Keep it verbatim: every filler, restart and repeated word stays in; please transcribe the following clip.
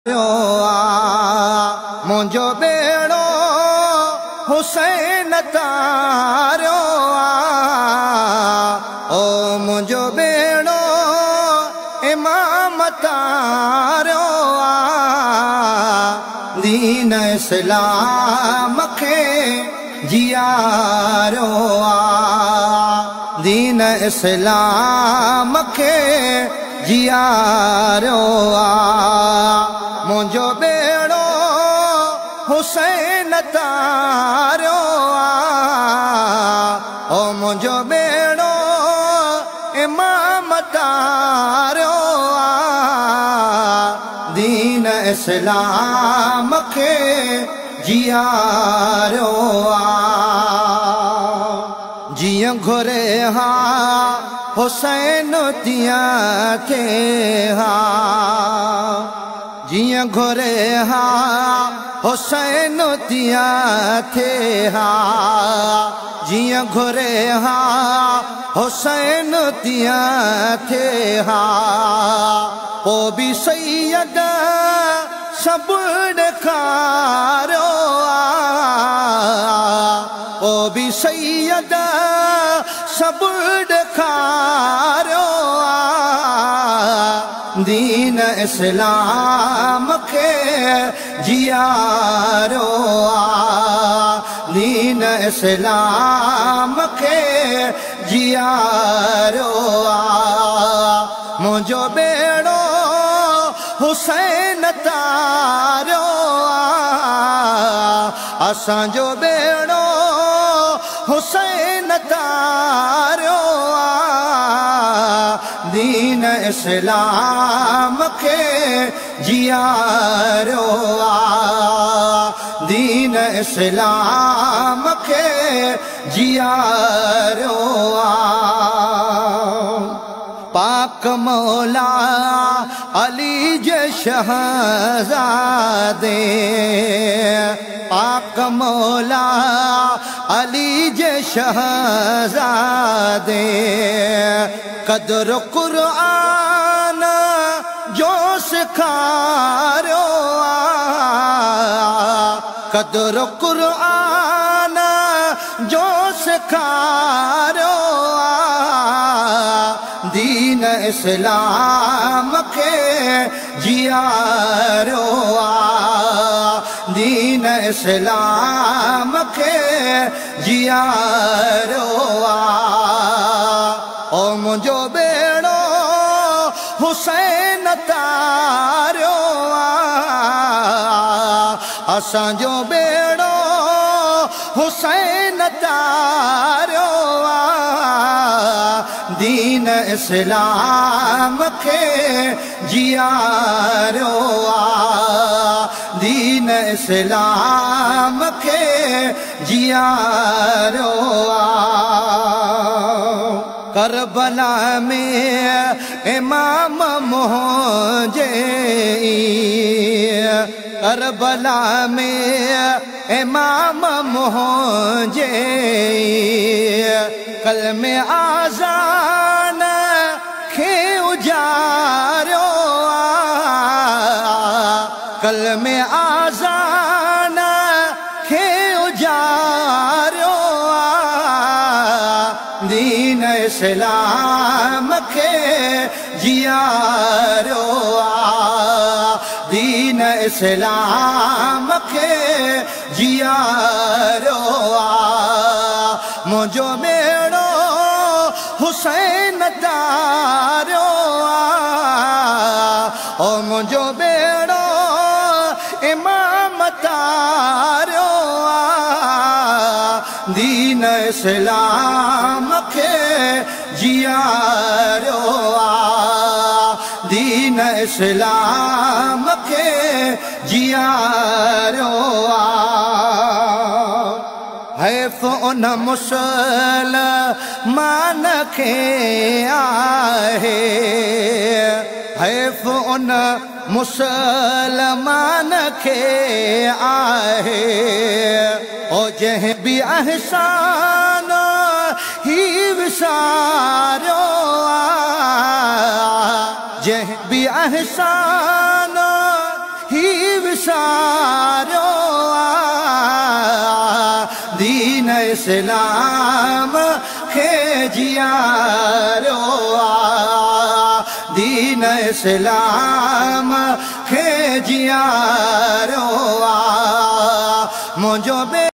मुंहिंजो बेड़ो हुसैन तारियो आ, ओ मुंहिंजो बेड़ो इमाम तारियो आ, दीन इस्लाम खे जियारियो आ, दीन इस्लाम खे जियारियो आ, मुंहिंजो बेड़ो हुसैन तारियो आ, ओ मुंहिंजो बेड़ो इमाम तारियो आ, दीन इस्लाम खे जियारियो आ, जियां घुरे हा हुसैन तियां थे हा, जियां घुरे हा हुसैन तियां थे हा, जियां घुरे हा हुसैन तियां थे हा, ओ भी सैयद सब ॾेखारियो आ, ओ भी सैयद सब ॾेखारियो आ, दीन इस्लाम खे जियारियो आ, दीन इस्लाम खे जियारियो आ, मुंहिंजो बेड़ो हुसैन तारियो आ, असांजो बेड़ो हुसैन तारियो आ, दीन इस्लाम खे जियारियो आ, दीन इस्लाम खे जियारियो आ, पाक मौला अली जे शहज़ादे, पाक मौला अली जे शहज़ादे, क़द्र क़ुरआन जो सिखारियो आ, क़द्र क़ुरआन जो सिखारियो आ, दीन इस्लाम खे जियारियो आ, दीन इस्लाम खे जियारियो आ, ओ मुंहिंजो बेड़ो हुसैन तारियो आ, असांजो बेड़ो हुसैन तारियो आ, दीन इस्लाम खे जियारियो आ, दीन इस्लाम खे जियारियो आ, करबला में इमाम मुंहिंजे, करबला में इमाम मुंहिंजे, कलमे आज़ान खे उजारियो आ, कलमे आज़ान खे उजारियो आ, दीन इस्लाम खे जियारियो आ, दीन इस्लाम खे जियारियो आ, मुंहिंजो बेड़ो हुसैन तारियो आ, ओ मुंहिंजो बेड़ो इमाम तारियो आ, दीन इस्लाम खे जियारियो आ, दीन इस्लाम खे जियारियो आ, हैफ़ उन मुसलमान खे आहे, हैफ़ उन मुसलमान खे आहे, ओ जंहिं बि अहसान ही विसारियो आ, जंहिं बि अहसान विसारियो दीन इस्लाम खे जियारियो दीन इस्लाम खे जियारियो मुंहिंजो